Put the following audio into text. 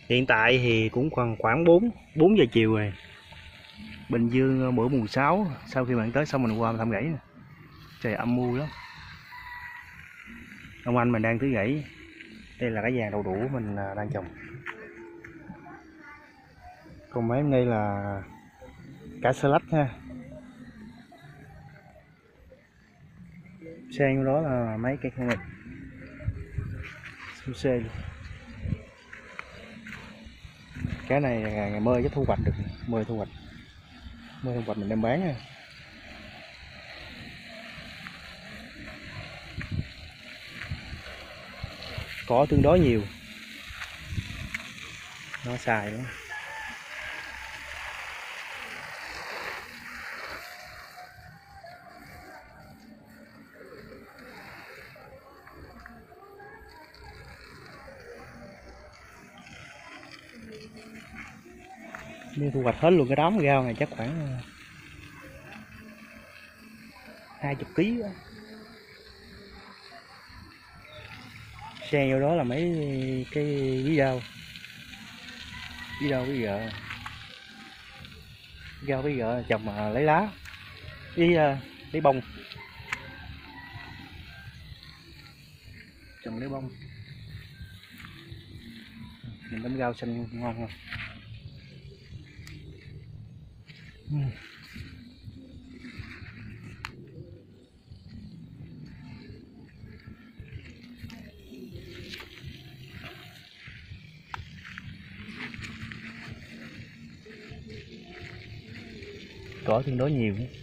Hiện tại thì cũng còn khoảng 4 giờ chiều rồi. Bình Dương bữa mùng 6 sau khi bạn tới xong mình qua thăm gãy nè. Trời âm u lắm. Ông anh mình đang tưới gãy. Đây là cái vàng đậu đủ mình đang trồng. Còn mấy hôm nay là cả xà lách ha. Sang đó là mấy cây con mực. Xu xê luôn. Cái này ngày mơ chứ thu hoạch được, mơ thu hoạch mình đem bán nha. Cỏ tương đối nhiều, nó xài lắm. Nếu thu hoạch hết luôn cái đám rau này chắc khoảng 20 kg. Xen vô đó là mấy cái bí rau bí gợ trồng mà lấy lá lấy bông, trồng lấy bông. Nhìn đống rau xanh ngon không? Cỏ tương đối nhiều.